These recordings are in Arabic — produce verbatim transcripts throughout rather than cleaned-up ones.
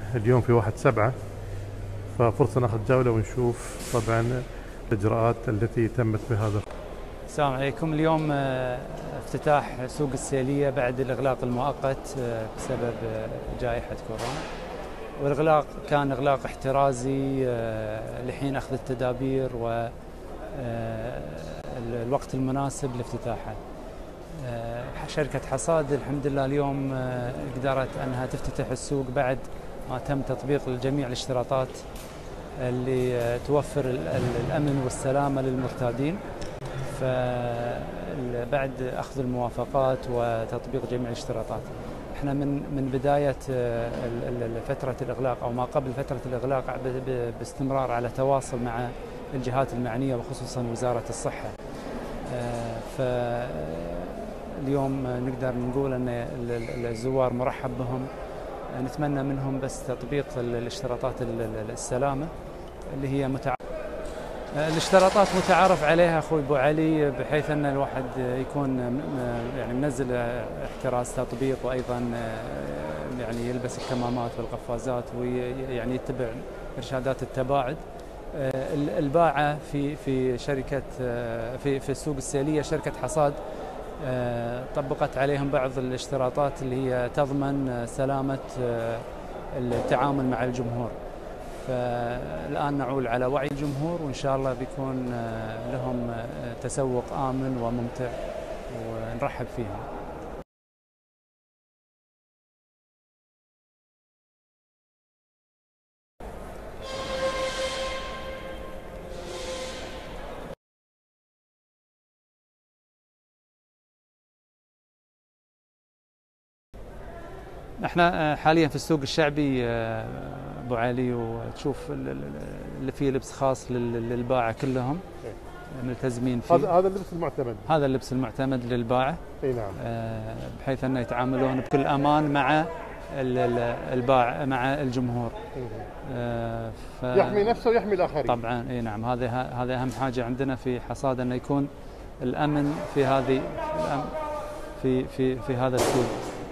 اليوم في واحد سبعة، ففرصة ناخذ جولة ونشوف طبعا الإجراءات التي تمت بهذا. السلام عليكم. اليوم افتتاح سوق السيلية بعد الإغلاق المؤقت بسبب جائحة كورونا، والإغلاق كان إغلاق احترازي لحين أخذ التدابير والوقت المناسب لافتتاحه. شركة حصاد الحمد لله اليوم قدرت أنها تفتتح السوق بعد ما تم تطبيق جميع الاشتراطات اللي توفر الأمن والسلامة للمرتادين. فبعد أخذ الموافقات وتطبيق جميع الاشتراطات، احنا من من بداية فترة الإغلاق أو ما قبل فترة الإغلاق باستمرار على تواصل مع الجهات المعنية وخصوصا وزارة الصحة. فاليوم نقدر نقول أن الزوار مرحب بهم، نتمنى منهم بس تطبيق الاشتراطات السلامة اللي هي متع... الاشتراطات متعارف عليها أخوي أبو علي، بحيث أن الواحد يكون يعني منزل احتراز تطبيق، وأيضا يعني يلبس الكمامات والقفازات ويعني يتبع إرشادات التباعد. الباعة في في شركة في في السوق السيلية شركة حصاد طبقت عليهم بعض الاشتراطات اللي هي تضمن سلامة التعامل مع الجمهور. فالآن نعول على وعي الجمهور، وإن شاء الله بيكون لهم تسوق آمن وممتع ونرحب فيهم. احنا حاليا في السوق الشعبي ابو علي، وتشوف اللي فيه لبس خاص للباعة كلهم ملتزمين فيه. هذا هذا اللبس المعتمد هذا اللبس المعتمد للباعة. اي نعم. بحيث انه يتعاملون بكل امان مع الباعة مع الجمهور. ف... يحمي نفسه ويحمي الاخرين. طبعا اي نعم، هذا هذا اهم حاجة عندنا في حصاد، انه يكون الامن في هذه في في في هذا السوق.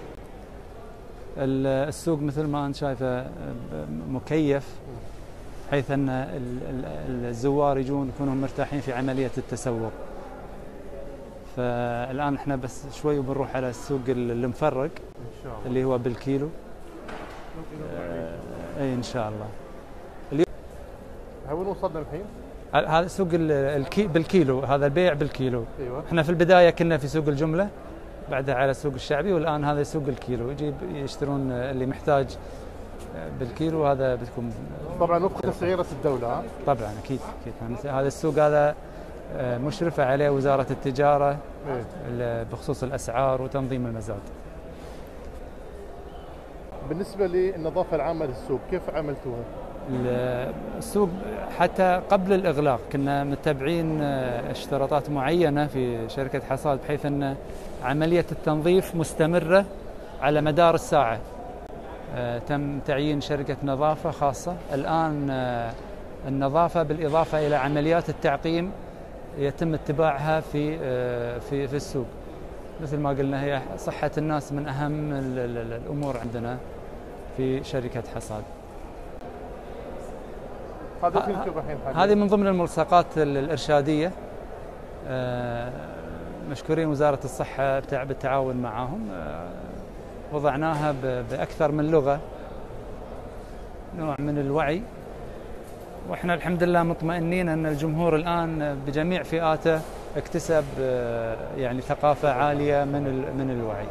السوق مثل ما انت شايفه مكيف، بحيث ان الزوار يجون يكونوا مرتاحين في عمليه التسوق. فالان احنا بس شوي وبنروح على السوق المفرق ان شاء الله اللي هو بالكيلو. اي ان شاء الله. اليوم وين وصلنا الحين؟ هذا سوق الكي بالكيلو، هذا البيع بالكيلو. ايوه. احنا في البدايه كنا في سوق الجمله، بعدها على السوق الشعبي، والآن هذا سوق الكيلو. يجيب يشترون اللي محتاج بالكيلو، هذا بتكون طبعا وفق تسعيرة الدولة. طبعا أكيد أكيد. هذا السوق هذا مشرفة عليه وزارة التجارة إيه؟ بخصوص الأسعار وتنظيم المزاد. بالنسبة للنظافة العامة للسوق كيف عملتوها؟ السوق حتى قبل الإغلاق كنا متبعين اشتراطات معينة في شركة حصاد، بحيث أن عملية التنظيف مستمرة على مدار الساعة. تم تعيين شركة نظافة خاصة. الآن النظافة بالإضافة إلى عمليات التعقيم يتم اتباعها في في في السوق. مثل ما قلنا، هي صحة الناس من أهم الأمور عندنا في شركة حصاد. هذه من ضمن الملصقات الإرشادية، مشكورين وزارة الصحة بالتعاون معهم، وضعناها بأكثر من لغة، نوع من الوعي. وإحنا الحمد لله مطمئنين أن الجمهور الآن بجميع فئاته اكتسب يعني ثقافة عالية من من الوعي.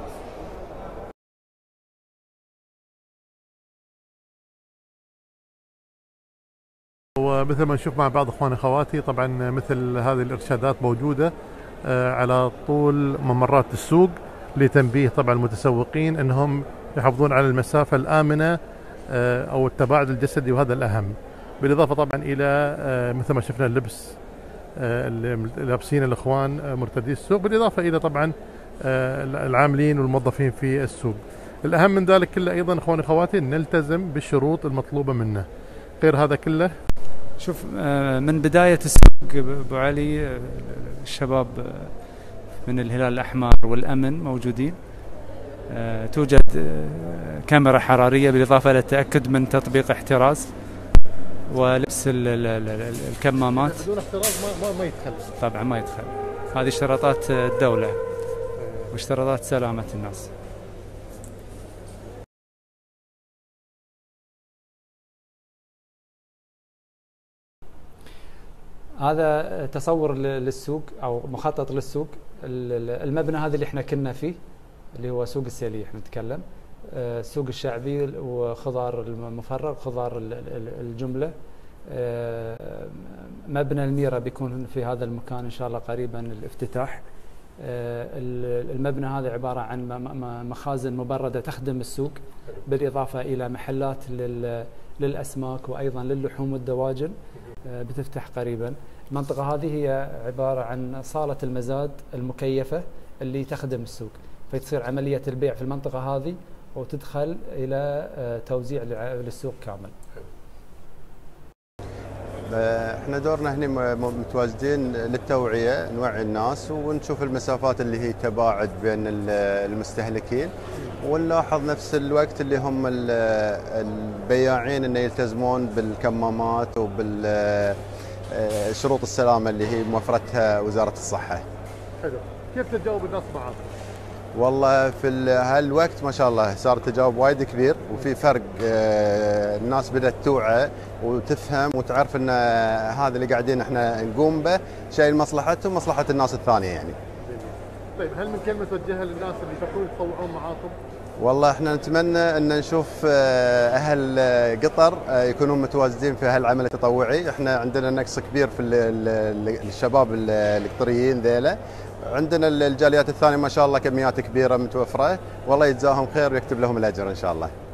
ومثل ما نشوف مع بعض اخواني اخواتي، طبعا مثل هذه الارشادات موجوده على طول ممرات السوق لتنبيه طبعا المتسوقين انهم يحافظون على المسافه الامنه او التباعد الجسدي، وهذا الاهم. بالاضافه طبعا الى مثل ما شفنا اللبس اللي لابسين الاخوان مرتدي السوق، بالاضافه الى طبعا العاملين والموظفين في السوق. الاهم من ذلك كله ايضا اخواني اخواتي نلتزم بالشروط المطلوبه منا. غير هذا كله، شوف من بداية السوق أبو علي الشباب من الهلال الأحمر والأمن موجودين، توجد كاميرا حرارية بالإضافة إلى التأكد من تطبيق احتراز ولبس الكمامات. بدون احتراز ما ما يدخل. طبعا ما يدخل. هذه اشتراطات الدولة واشتراطات سلامة الناس. هذا تصور للسوق او مخطط للسوق. المبنى هذا اللي احنا كنا فيه اللي هو سوق السيلية، احنا نتكلم السوق الشعبي وخضار المفرغ، خضار الجملة. مبنى الميرا بيكون في هذا المكان ان شاء الله قريبا الافتتاح. المبنى هذا عبارة عن مخازن مبردة تخدم السوق، بالإضافة إلى محلات للأسماك وأيضا للحوم والدواجن بتفتح قريبا. المنطقة هذه هي عبارة عن صالة المزاد المكيفة اللي تخدم السوق، فتصير عملية البيع في المنطقة هذه وتدخل إلى توزيع للسوق كامل. احنا دورنا هنا متواجدين للتوعية، نوعي الناس ونشوف المسافات اللي هي تباعد بين المستهلكين، ونلاحظ نفس الوقت اللي هم البياعين انه يلتزمون بالكمامات وبالشروط السلامة اللي هي موفرتها وزارة الصحة. حلو. كيف تجاوب الناس معاكم؟ والله في هالوقت ما شاء الله صار تجاوب وايد كبير، وفي فرق. الناس بدأت توعى وتفهم وتعرف ان هذا اللي قاعدين احنا نقوم به شيء لمصلحتهم ومصلحة الناس الثانية يعني. طيب هل من كلمة توجهها للناس اللي يفكرون يتطوعون معاكم؟ والله احنا نتمنى ان نشوف اهل قطر يكونون متواجدين في هالعمل التطوعي. احنا عندنا نقص كبير في الشباب القطريين ذيلا. عندنا الجاليات الثانية ما شاء الله كميات كبيرة متوفرة، والله يجزاهم خير ويكتب لهم الأجر إن شاء الله.